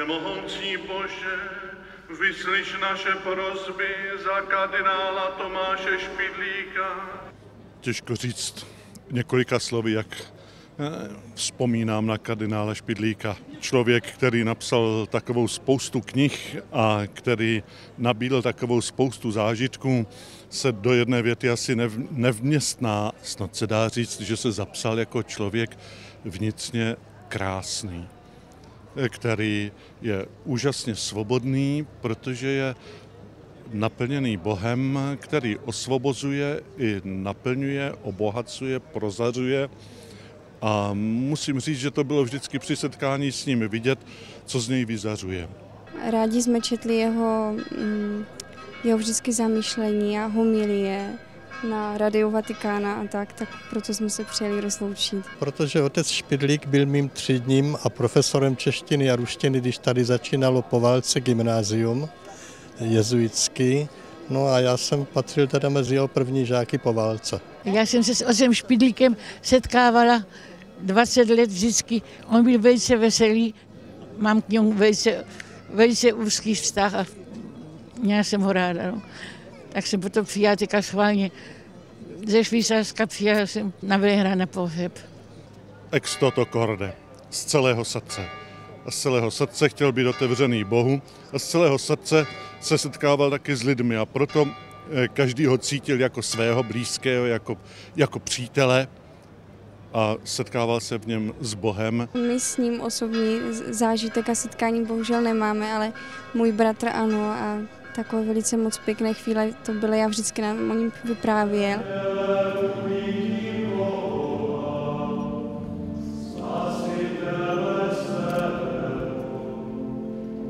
Všemohoucí Bože, vyslyš naše prosby za kardinála Tomáše Špidlíka. Těžko říct několika slovy, jak vzpomínám na kardinála Špidlíka. Člověk, který napsal takovou spoustu knih a který nabídl takovou spoustu zážitků, se do jedné věty asi nevměstná. Snad se dá říct, že se zapsal jako člověk vnitřně krásný, který je úžasně svobodný, protože je naplněný Bohem, který osvobozuje i naplňuje, obohacuje, prozařuje. A musím říct, že to bylo vždycky při setkání s ním vidět, co z něj vyzařuje. Rádi jsme četli jeho vždycky zamýšlení a homilie na Rádiu Vatikána a tak proto jsme se přijeli rozloučit. Protože otec Špidlík byl mým třídním a profesorem češtiny a ruštiny, když tady začínalo po válce gymnázium jezuitský. No a já jsem patřil teda mezi jeho první žáky po válce. Já jsem se s otcem Špidlíkem setkávala 20 let vždycky. On byl velice veselý, mám k němu velice úzký vztah a měla jsem ho ráda. No. Tak jsem potom přijala teďka schválně ze Švýcarska, přijala jsem na Velehrad na pohřeb. Ex toto corde, z celého srdce. A z celého srdce chtěl být otevřený Bohu a z celého srdce se setkával taky s lidmi a proto každý ho cítil jako svého blízkého, jako přítele a setkával se v něm s Bohem. My s ním osobní zážitek a setkání bohužel nemáme, ale můj bratr ano a takové velice moc pěkné chvíle to byly, já vždycky nám o něm vyprávěl.